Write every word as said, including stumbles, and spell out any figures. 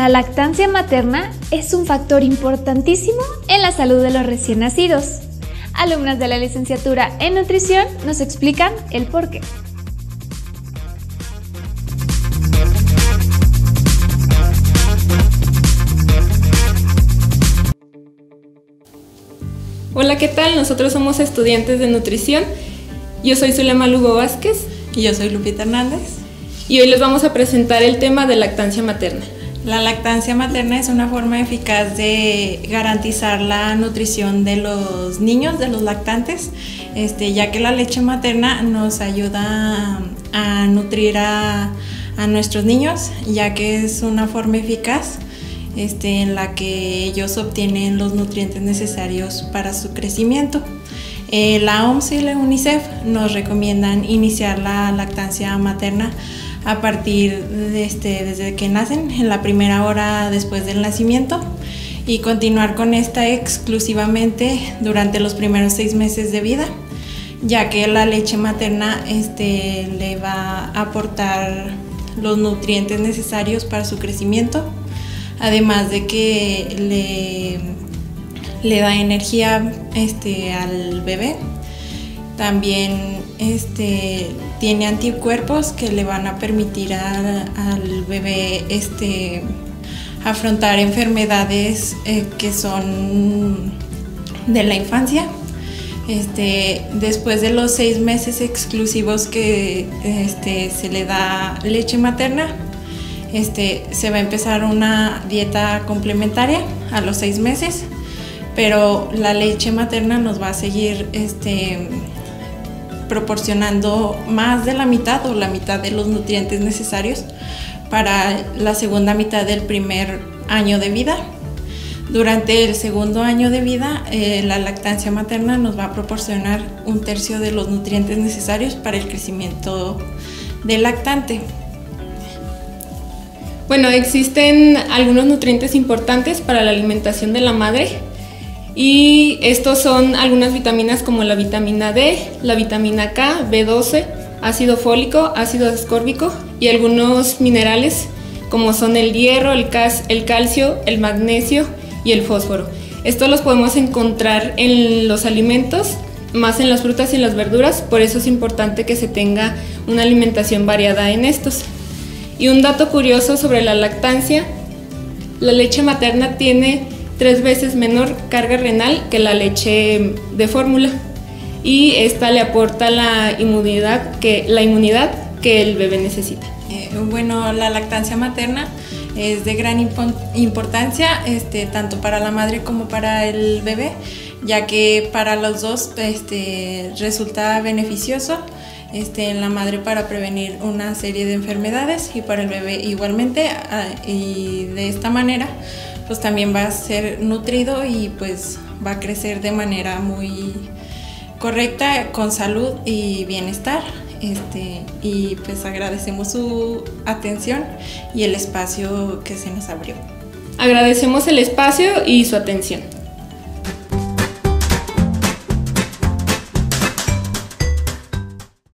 La lactancia materna es un factor importantísimo en la salud de los recién nacidos. Alumnas de la licenciatura en nutrición nos explican el porqué. Hola, ¿qué tal? Nosotros somos estudiantes de nutrición. Yo soy Zulema Lugo Vázquez. Y yo soy Lupita Hernández. Y hoy les vamos a presentar el tema de lactancia materna. La lactancia materna es una forma eficaz de garantizar la nutrición de los niños, de los lactantes, este, ya que la leche materna nos ayuda a, a nutrir a, a nuestros niños, ya que es una forma eficaz este, en la que ellos obtienen los nutrientes necesarios para su crecimiento. Eh, la O M S y la UNICEF nos recomiendan iniciar la lactancia materna a partir de este, desde que nacen, en la primera hora después del nacimiento, y continuar con esta exclusivamente durante los primeros seis meses de vida, ya que la leche materna este, le va a aportar los nutrientes necesarios para su crecimiento, además de que le, le da energía este, al bebé. También este, tiene anticuerpos que le van a permitir a, al bebé este, afrontar enfermedades eh, que son de la infancia. Este, después de los seis meses exclusivos que este, se le da leche materna, este, se va a empezar una dieta complementaria a los seis meses, pero la leche materna nos va a seguir este, proporcionando más de la mitad o la mitad de los nutrientes necesarios para la segunda mitad del primer año de vida. Durante el segundo año de vida, eh, la lactancia materna nos va a proporcionar un tercio de los nutrientes necesarios para el crecimiento del lactante. Bueno, existen algunos nutrientes importantes para la alimentación de la madre, y estos son algunas vitaminas como la vitamina D, la vitamina K, B doce, ácido fólico, ácido ascórbico y algunos minerales como son el hierro, el, cas el calcio, el magnesio y el fósforo. Estos los podemos encontrar en los alimentos, más en las frutas y en las verduras, por eso es importante que se tenga una alimentación variada en estos. Y un dato curioso sobre la lactancia: la leche materna tiene tres veces menor carga renal que la leche de fórmula, y esta le aporta la inmunidad que, la inmunidad que el bebé necesita. Eh, bueno, la lactancia materna es de gran impo importancia este, tanto para la madre como para el bebé, ya que para los dos este, resulta beneficioso este, en la madre para prevenir una serie de enfermedades y para el bebé igualmente, y de esta manera pues también va a ser nutrido y pues va a crecer de manera muy correcta, con salud y bienestar. Este, y pues agradecemos su atención y el espacio que se nos abrió. Agradecemos el espacio y su atención.